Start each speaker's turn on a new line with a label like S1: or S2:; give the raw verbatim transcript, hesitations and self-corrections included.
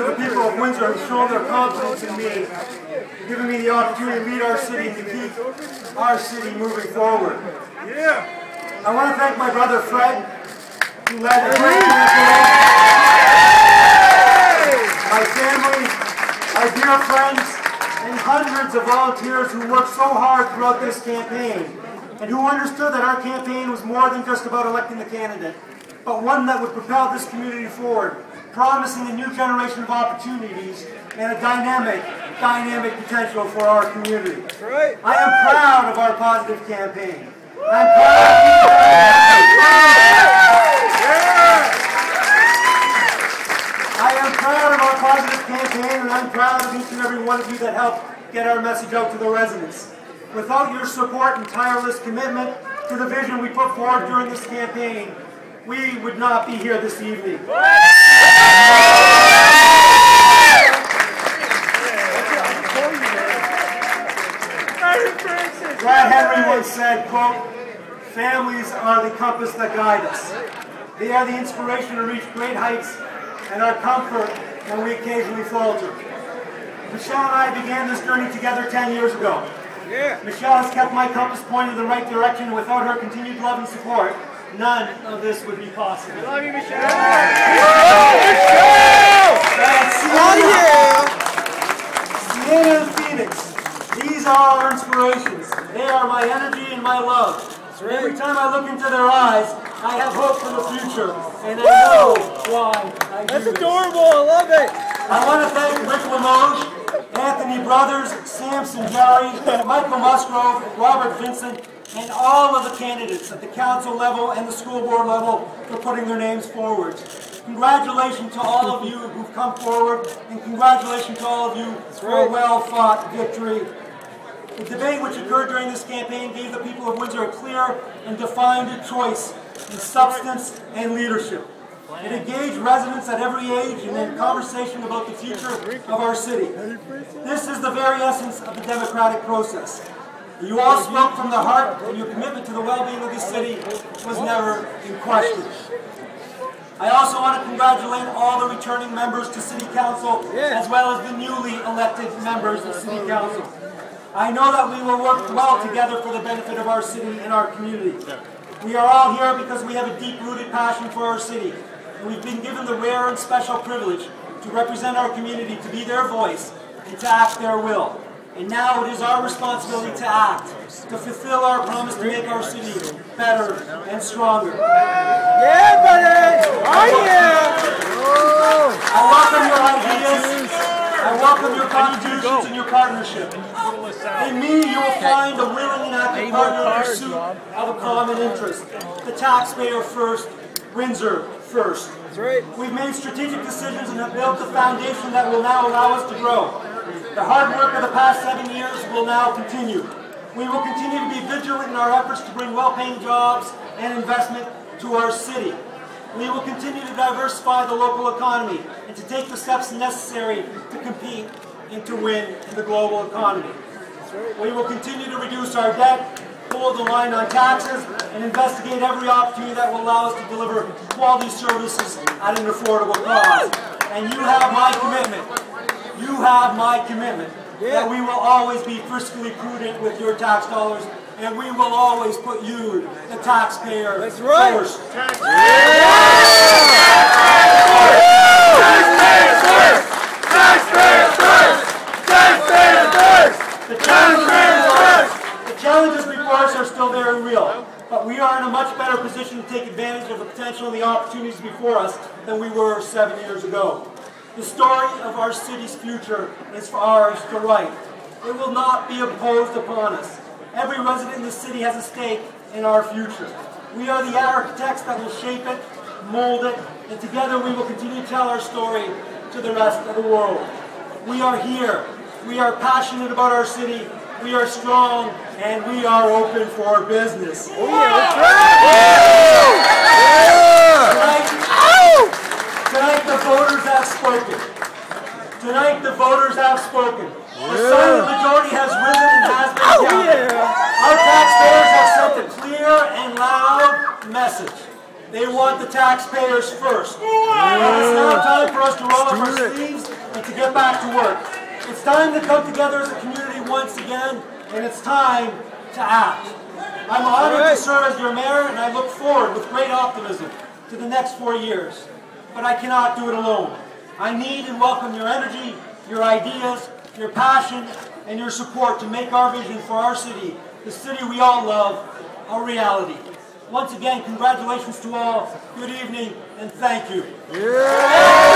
S1: to the people of Windsor who shown their confidence in me, giving me the opportunity to lead our city and to keep our city moving forward.
S2: Yeah.
S1: I want to thank my brother Fred, who led the campaign. My family, our dear friends, and hundreds of volunteers who worked so hard throughout this campaign, and who understood that our campaign was more than just about electing the candidate, but one that would propel this community forward, promising a new generation of opportunities and a dynamic, dynamic potential for our community.
S2: That's right.
S1: I am proud of our positive campaign. I'm proud of you. I am proud of our positive campaign, and I'm proud of each and every one of you that helped get our message out to the residents. Without your support and tireless commitment to the vision we put forward during this campaign, we would not be here this evening. Brad Henry once said, quote, "Families are the compass that guide us. They are the inspiration to reach great heights and our comfort when we occasionally falter." Michelle and I began this journey together ten years ago.
S2: Yeah.
S1: Michelle has kept my compass pointed in the right direction, and without her continued love and support, none of this would be possible.
S2: I love you, Michelle!
S1: Sienna and Phoenix, these are our inspirations. They are my energy and my love.
S2: Right.
S1: Every time I look into their eyes, I have hope for the future, and I know why I do
S2: That's
S1: this.
S2: adorable, I love it!
S1: I want to thank Rick Limoges, Anthony Brothers, Samson Jerry, Michael Musgrove, Robert Vincent, and all of the candidates at the council level and the school board level for putting their names forward. Congratulations to all of you who've come forward, and congratulations to all of you for a well-fought victory. The debate which occurred during this campaign gave the people of Windsor a clear and defined choice in substance and leadership. It engaged residents at every age in a conversation about the future of our city. This is the very essence of the democratic process. You all spoke from the heart, and your commitment to the well-being of this city was never in question. I also want to congratulate all the returning members to City Council, as well as the newly elected members of City Council. I know that we will work well together for the benefit of our city and our community. We are all here because we have a deep-rooted passion for our city, and we've been given the rare and special privilege to represent our community, to be their voice, and to act their will. And now it is our responsibility to act, to fulfill our promise to make our city better and stronger.
S2: Yeah, buddy! Oh, yeah!
S1: I welcome your ideas, I welcome your contributions and your partnership. In me, you will find a willing and active partner in pursuit of a common interest. The taxpayer first, Windsor first.
S2: That's right.
S1: We've made strategic decisions and have built the foundation that will now allow us to grow. The hard work of the past seven years will now continue. We will continue to be vigilant in our efforts to bring well-paying jobs and investment to our city. We will continue to diversify the local economy and to take the steps necessary to compete and to win in the global economy. We will continue to reduce our debt, hold the line on taxes, and investigate every opportunity that will allow us to deliver quality services at an affordable cost. And you have my commitment. You have my commitment that we will always be fiscally prudent with your tax dollars, and we will always put you, the taxpayer,
S2: That's right.
S1: first.
S2: Taxpayer
S1: first! Taxpayer first! Taxpayer first! The challenges, the challenges before us are still very real, but we are in a much better position to take advantage of the potential and the opportunities before us than we were seven years ago. The story of our city's future is for ours to write. It will not be imposed upon us. Every resident in the city has a stake in our future. We are the architects that will shape it, mold it, and together we will continue to tell our story to the rest of the world. We are here. We are passionate about our city. We are strong, and we are open for business.
S2: Oh, yeah, that's right.
S1: Tonight, tonight the voters have spoken. Tonight the voters have spoken. The silent majority has risen and has been
S2: Oh,
S1: counted.
S2: yeah.
S1: Our taxpayers have sent a clear and loud message. They want the taxpayers first. And it's now time for us to roll up our sleeves and to get back to work. It's time to come together as a community once again, and it's time to act. I'm honored to serve as your mayor, and I look forward with great optimism to the next four years. But I cannot do it alone. I need and welcome your energy, your ideas, your passion, and your support to make our vision for our city, the city we all love, a reality. Once again, congratulations to all. Good evening, and thank you.
S2: Yeah.